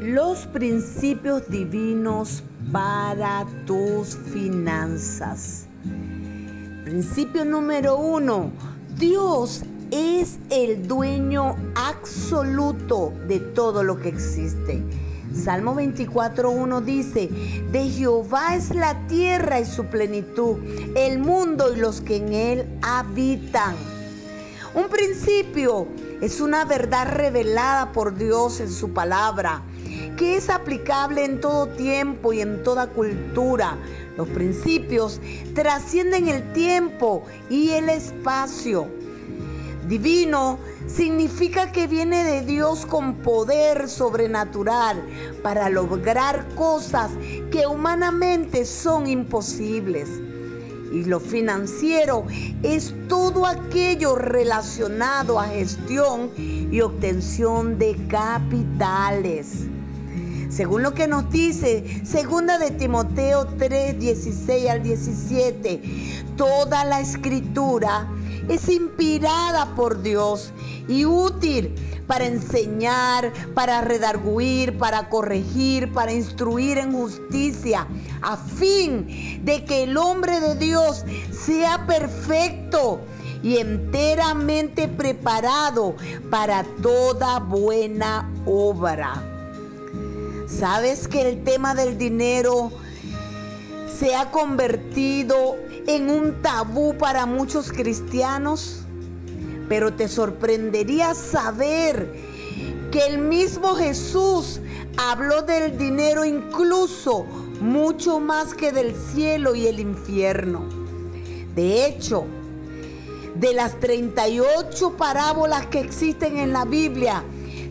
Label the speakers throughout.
Speaker 1: Los principios divinos para tus finanzas. Principio número 1. Dios es el dueño absoluto de todo lo que existe. Salmo 24:1 dice: de Jehová es la tierra y su plenitud, el mundo y los que en él habitan. Un principio es una verdad revelada por Dios en su palabra, que es aplicable en todo tiempo y en toda cultura. Los principios trascienden el tiempo y el espacio. Divino significa que viene de Dios con poder sobrenatural para lograr cosas que humanamente son imposibles. Y lo financiero es todo aquello relacionado a gestión y obtención de capitales. Según lo que nos dice 2 de Timoteo 3:16-17, toda la escritura es inspirada por Dios y útil para enseñar, para redarguir, para corregir, para instruir en justicia, a fin de que el hombre de Dios sea perfecto y enteramente preparado para toda buena obra. ¿Sabes que el tema del dinero se ha convertido en un tabú para muchos cristianos? Pero te sorprendería saber que el mismo Jesús habló del dinero incluso mucho más que del cielo y el infierno. De hecho, de las 38 parábolas que existen en la Biblia,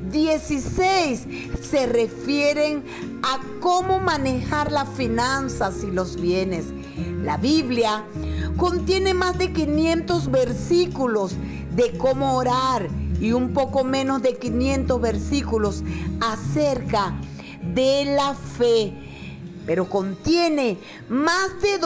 Speaker 1: 16 se refieren a cómo manejar las finanzas y los bienes. La Biblia contiene más de 500 versículos de cómo orar y un poco menos de 500 versículos acerca de la fe, pero contiene más de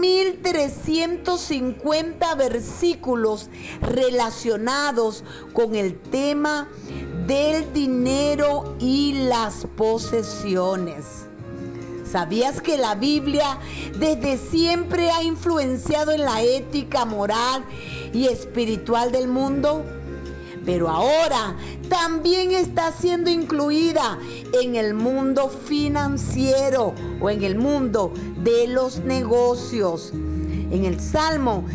Speaker 1: 2.350 versículos relacionados con el tema del dinero y las posesiones. ¿Sabías que la Biblia desde siempre ha influenciado en la ética moral y espiritual del mundo? Pero ahora también está siendo incluida en el mundo financiero o en el mundo de los negocios. En el Salmo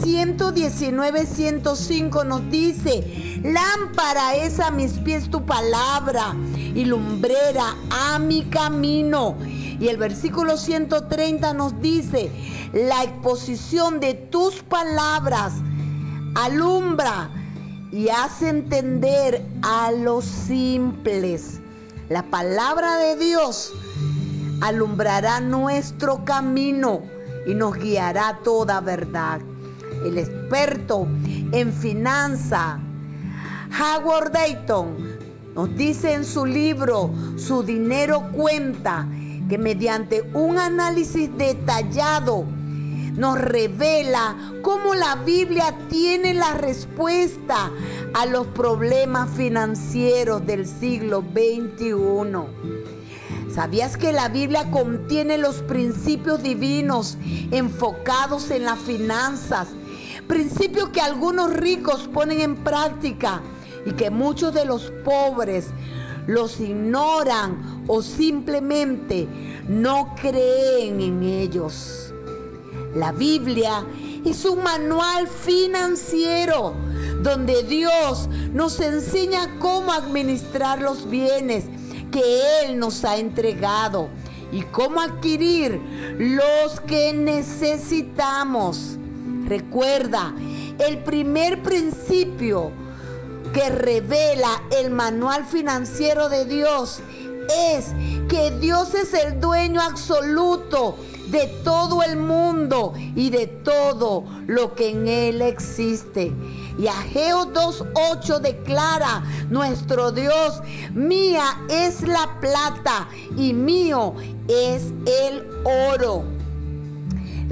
Speaker 1: 119:105 nos dice: lámpara es a mis pies tu palabra y lumbrera a mi camino. Y el versículo 130 nos dice: la exposición de tus palabras alumbra y hace entender a los simples. La palabra de Dios alumbrará nuestro camino y nos guiará a toda verdad. El experto en finanzas, Howard Dayton, nos dice en su libro Su dinero cuenta, que mediante un análisis detallado nos revela cómo la Biblia tiene la respuesta a los problemas financieros del siglo XXI. ¿Sabías que la Biblia contiene los principios divinos enfocados en las finanzas? Principios que algunos ricos ponen en práctica y que muchos de los pobres los ignoran o simplemente no creen en ellos. La Biblia es un manual financiero donde Dios nos enseña cómo administrar los bienes que Él nos ha entregado y cómo adquirir los que necesitamos. Recuerda, el primer principio que revela el manual financiero de Dios es que Dios es el dueño absoluto de todo el mundo y de todo lo que en él existe. Y Ageo 2:8 declara: nuestro Dios, mía es la plata y mío es el oro.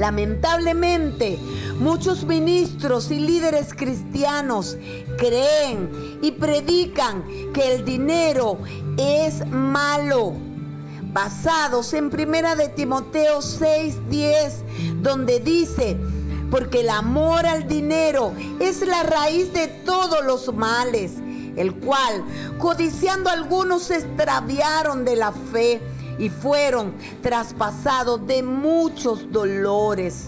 Speaker 1: Lamentablemente, muchos ministros y líderes cristianos creen y predican que el dinero es malo, basados en 1 de Timoteo 6:10, donde dice: porque el amor al dinero es la raíz de todos los males, el cual, codiciando algunos, se extraviaron de la fe y fueron traspasados de muchos dolores.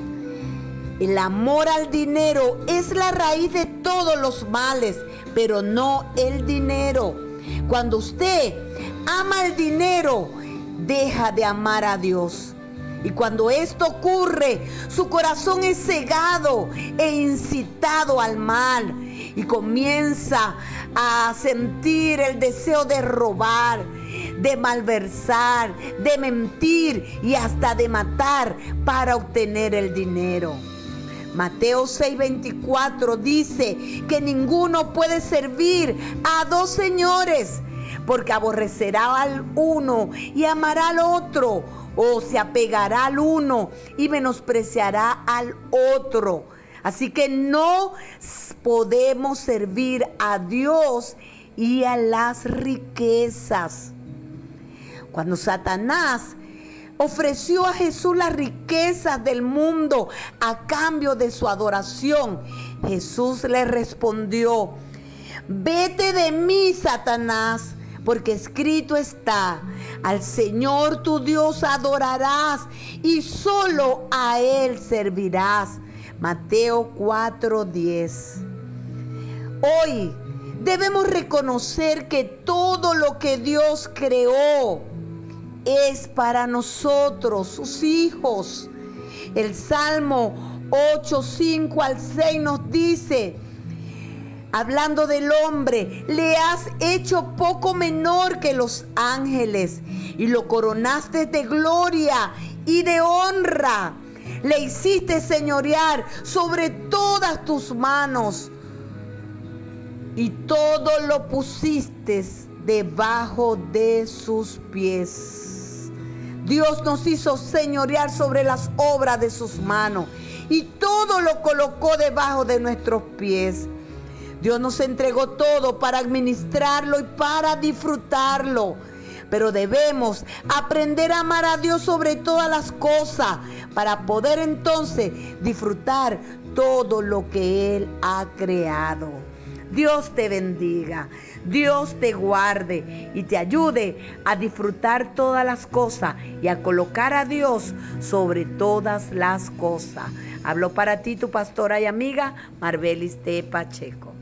Speaker 1: El amor al dinero es la raíz de todos los males, pero no el dinero. Cuando usted ama el dinero, deja de amar a Dios. Y cuando esto ocurre, su corazón es cegado e incitado al mal y comienza a sentir el deseo de robar, de malversar, de mentir y hasta de matar para obtener el dinero. Mateo 6:24 dice que ninguno puede servir a dos señores, porque aborrecerá al uno y amará al otro, o se apegará al uno y menospreciará al otro. Así que no podemos servir a Dios y a las riquezas. Cuando Satanás ofreció a Jesús las riquezas del mundo a cambio de su adoración, Jesús le respondió: vete de mí, Satanás, porque escrito está: al Señor tu Dios adorarás y solo a Él servirás. Mateo 4:10. Hoy debemos reconocer que todo lo que Dios creó es para nosotros, sus hijos. El Salmo 8:5 al 6 nos dice, hablando del hombre: le has hecho poco menor que los ángeles y lo coronaste de gloria y de honra. Le hiciste señorear sobre todas tus manos y todo lo pusiste debajo de sus pies. Dios nos hizo señorear sobre las obras de sus manos y todo lo colocó debajo de nuestros pies. Dios nos entregó todo para administrarlo y para disfrutarlo. Pero debemos aprender a amar a Dios sobre todas las cosas para poder entonces disfrutar todo lo que Él ha creado. Dios te bendiga, Dios te guarde y te ayude a disfrutar todas las cosas y a colocar a Dios sobre todas las cosas. Hablo para ti tu pastora y amiga Marbelis T. Pacheco.